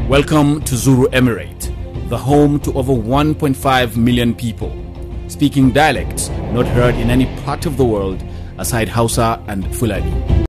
Welcome to Zuru Emirate, the home to over 1.5 million people, speaking dialects not heard in any part of the world aside Hausa and Fulani.